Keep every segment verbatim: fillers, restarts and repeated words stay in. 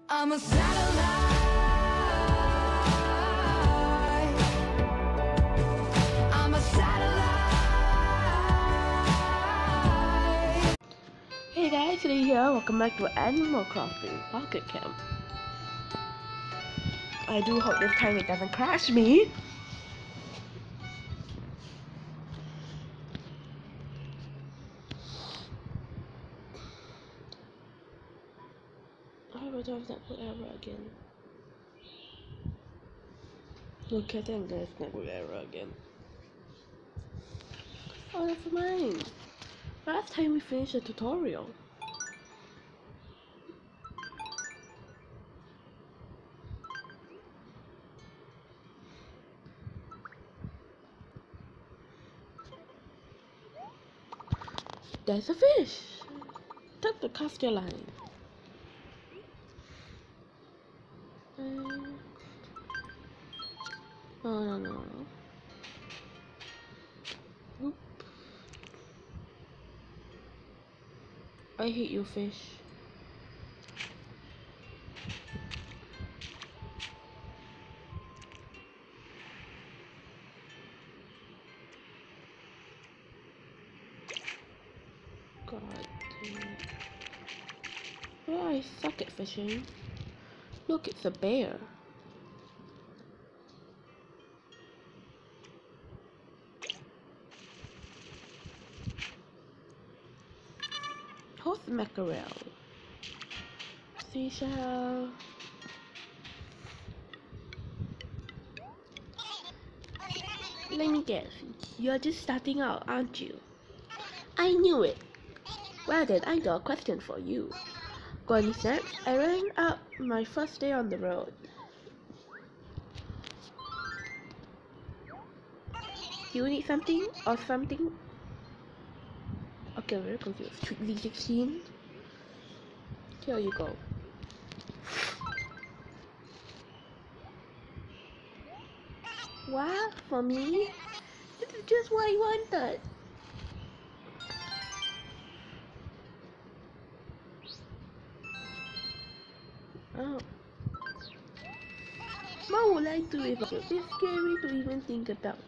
I'm a satellite. I'm a satellite. Hey guys, today here, welcome back to Animal Crossing Pocket Camp. I do hope this time it doesn't crash me. I would have that forever again. Look at them, there's never error again. Oh, never mind. Last time we finished the tutorial. There's a fish. Took the caster line. Um, oh no no no. Oop. I hate you, fish. God damn it. Well, I suck at fishing. Look, it's a bear. Horse mackerel. Seashell. Let me guess. You're just starting out, aren't you? I knew it. Well then, I got a question for you. Got any snacks? I ran up my first day on the road. Do you need something or something? Okay, I'm very confused. V sixteen. Here you go. Wow, for me? This is just what I wanted. Oh. What would I do if it's scary to even think about?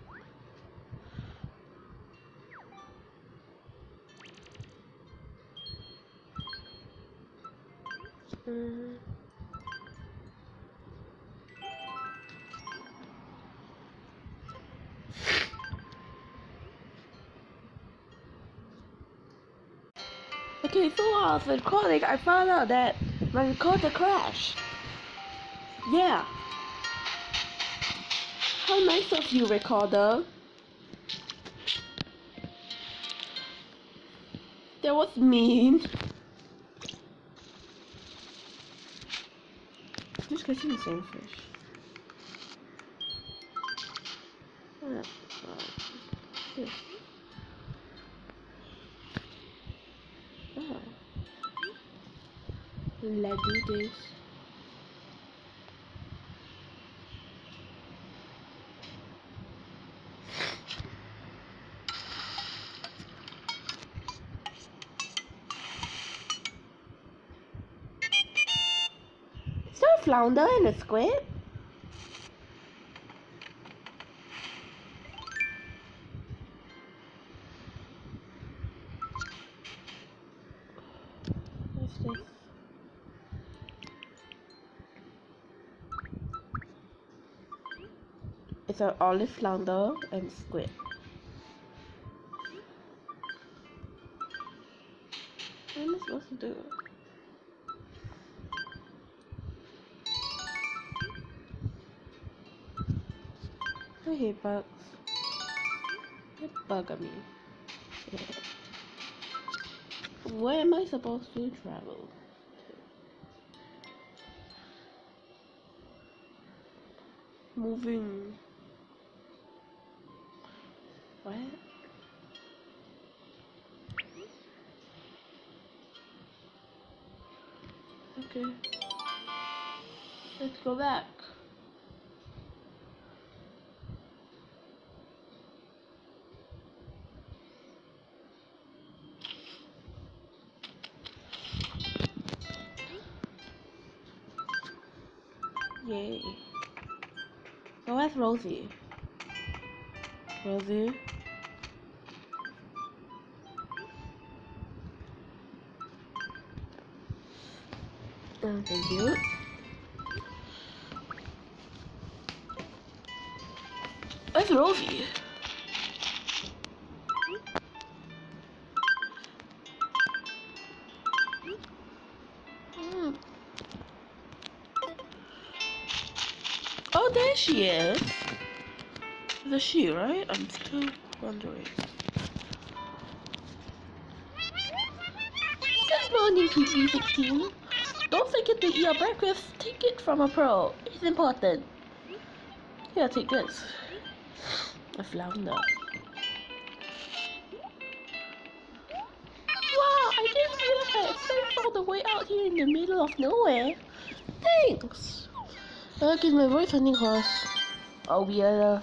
Mm. Okay, so while I was recording, I found out that my recorder crashed. Yeah. How nice of you, recorder. That was mean. Just catching the same fish. Ah, fish. Ah. Let's do this. Is there a flounder and a squid? What's this? It's an olive flounder and squid. What am I supposed to do? I hate bugs. They bug at me. Yeah. Where am I supposed to travel? Moving. What? Okay. Let's go back. Yay. Oh, where's Rosie? Rosie? Oh, thank you. Where's Rosie? Hmm. Oh, there she is. The she, right? I'm still wondering. Good morning, P G sixteen. Don't forget to eat your breakfast. Take it from a pro. It's important. Here, take this. A flounder. Wow, I didn't realize I had surfed all the way out here in the middle of nowhere. Thanks. Uh, give my voice hunting horse. I'll be at a...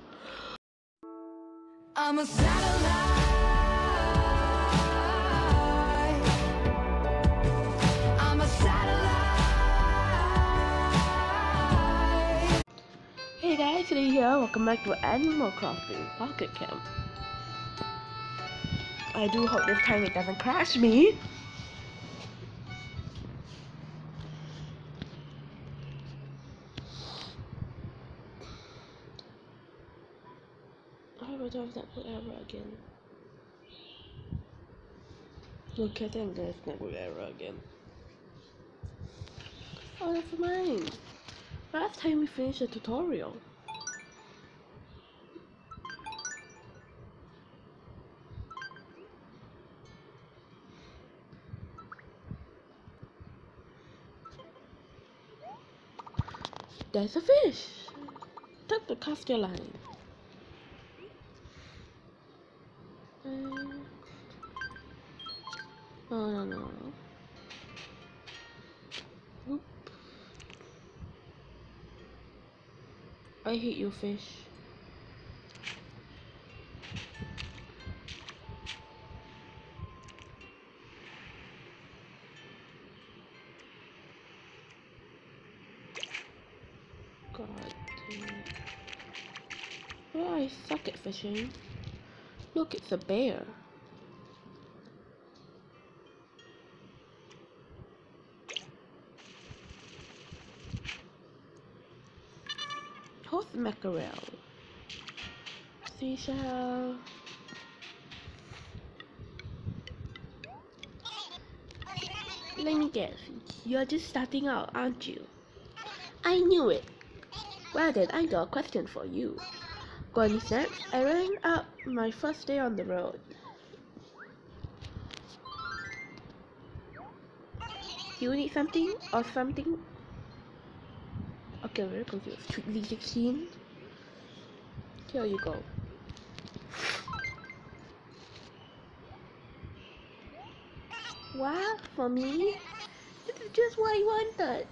I'm a satellite. I'm a satellite. Hey guys, today here. Welcome back to Animal Crossing Pocket Camp. I do hope this time it doesn't crash me. I would have that forever again. Look at them, there's never error again. Oh, never mind. Last time we finished the tutorial. There's a fish. Took the caster line. Uh, oh no no. Oop. I hate you, fish. God damn it. Oh, I suck at fishing. Look, it's a bear. Horse mackerel. Seashell. Let me guess. You're just starting out, aren't you? I knew it. Well then, I got a question for you. Got any snacks? I ran up my first day on the road. Do you need something or something? Okay, I'm very confused. V sixteen? Here you go. What? For me? This is just what I wanted.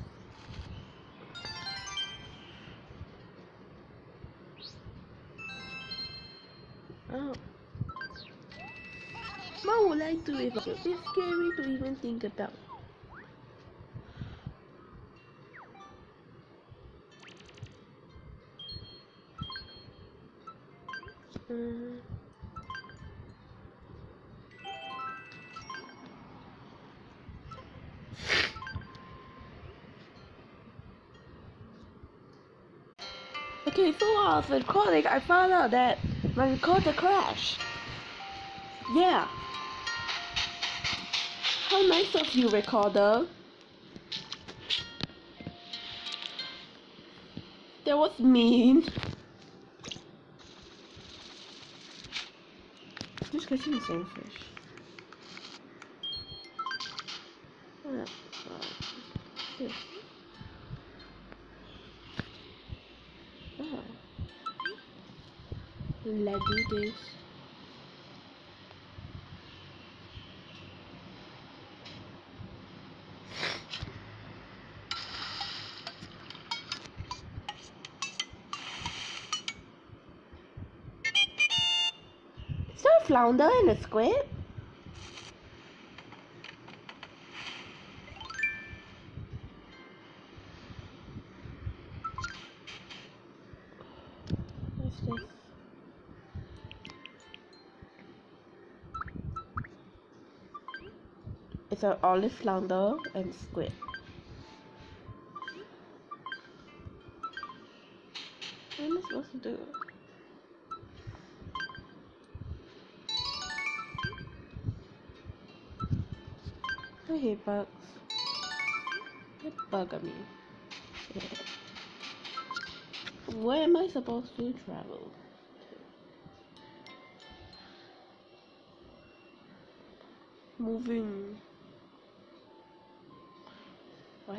Oh. What would I do if it's scary to even think about? Uh, okay, so while I was recording, I found out that my recorder crashed. Yeah. How nice of you, recorder. That was mean. Just catching the same fish. Oh, that's fine. Oh. Let's do this. Is there a flounder and a squid? It's an olive flounder and squid. What am I supposed to do? I hate bugs. They bug at me. Where am I supposed to travel? Moving. What?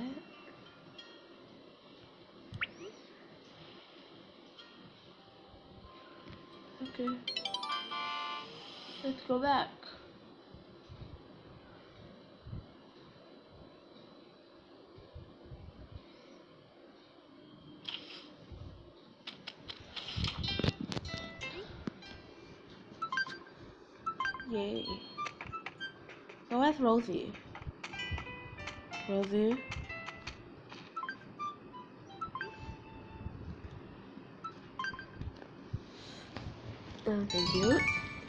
Okay. Let's go back. Yay. So where's Rosie? Rosie? Oh, thank you.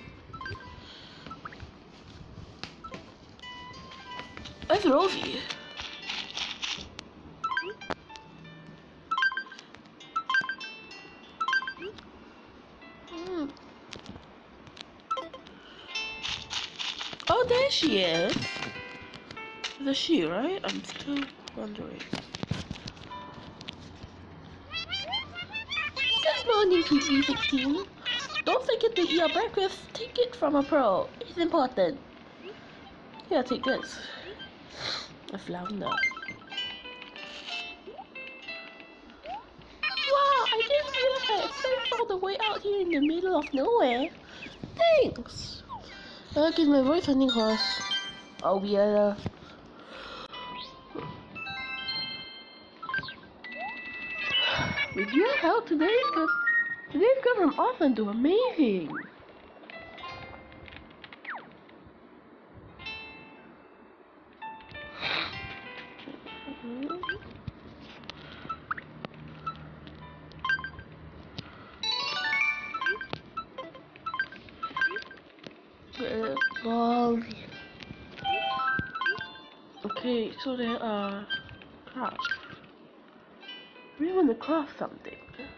Where's Rosie? Hmm. Oh, there she is. The she, right? I'm still wondering. Good morning, P G sixteen. Don't forget to eat your breakfast. Take it from a pro. It's important. Here, take this. A flounder. Wow, I didn't realize I fell all the way out here in the middle of nowhere. Thanks. I'll give my voice hunting horse. Oh, yeah. With your help, today's go today's go from awesome to amazing. Well, okay, so there are crafts. We want to craft something.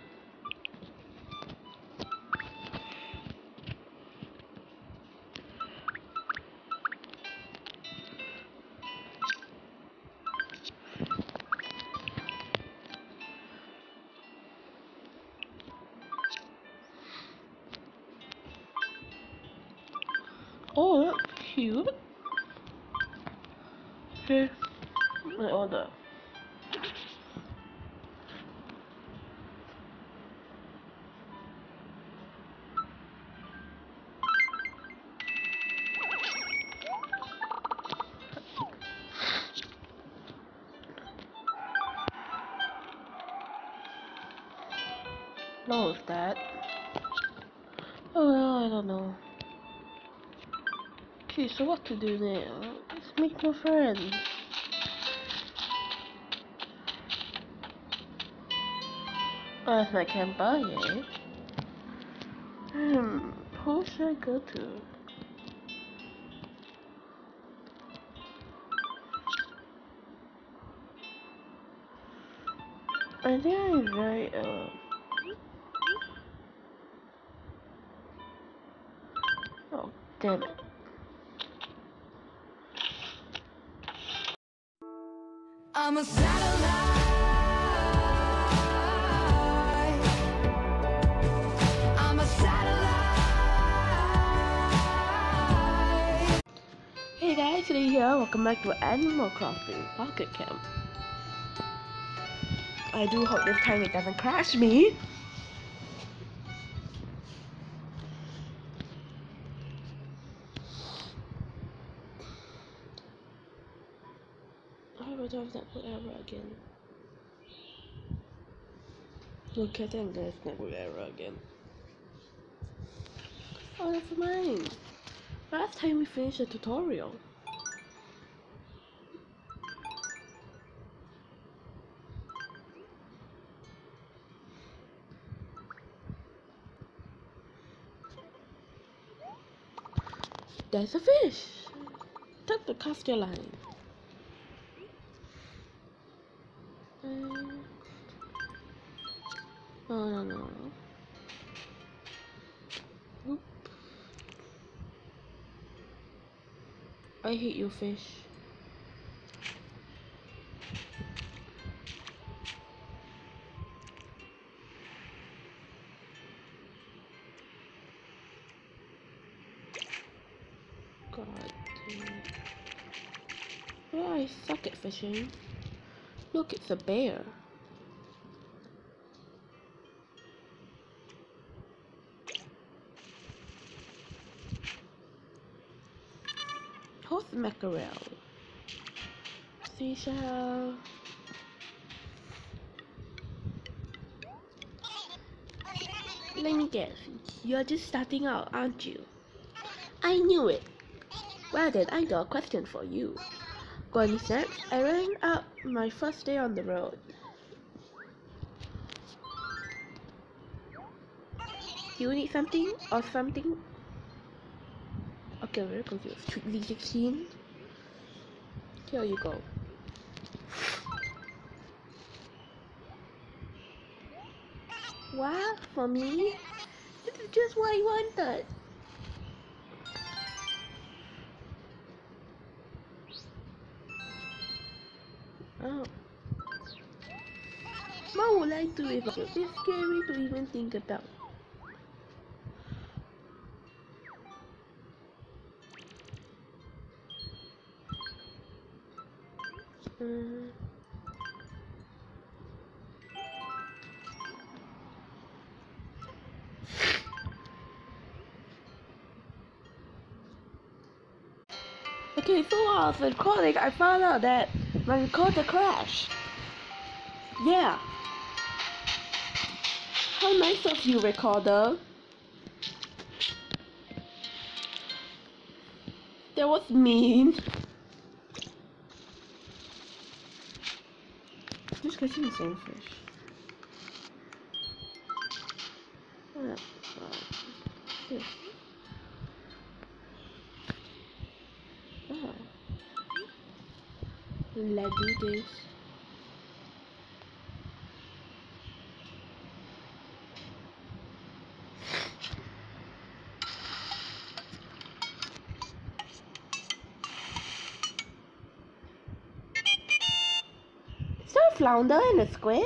Oh, that's cute. Okay, my order. What was that? Oh well, I don't know. Okay, so what to do now? Let's make more friends. Oh, that's my camper, yeah. Hmm, who should I go to? I think I'm very, uh... oh, damn it. I'm a satellite. I'm a satellite. Hey guys, today here, welcome back to Animal Crossing Pocket Camp. I do hope this time it doesn't crash me. I would have that forever again. Look at them, there's never error again. Oh, that's mine. Last time we finished the tutorial. There's a fish. Took to cast your line. Uh, oh no no. Oop. I hate you, fish. God damn it. Oh, I suck at fishing. Look, it's a bear. Horse mackerel. Seashell. Let me guess. You're just starting out, aren't you? I knew it. Well then, I got a question for you. Got any snacks? I ran up my first day on the road. Do you need something or something? Okay, I'm very confused. V sixteen. Here you go. What? For me? This is just what I wanted. Oh. What would I do if it was scary to even think about? Uh, okay, so while I was recording, I found out that my recorder crashed. Yeah. How nice of you, recorder. That was mean. Just catching the same fish. Oh, God. This. Oh. Let's do this. Is there a flounder and a squid?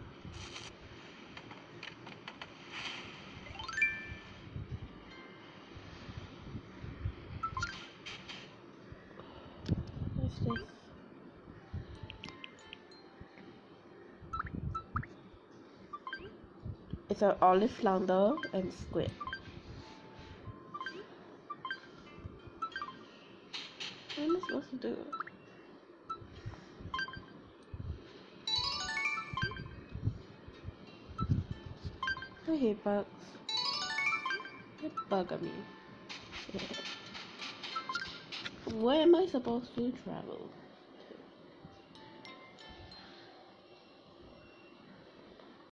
What's this? It's an olive flounder and squid. What am I supposed to do? I hate bugs. They bug at me. Yeah. Where am I supposed to travel?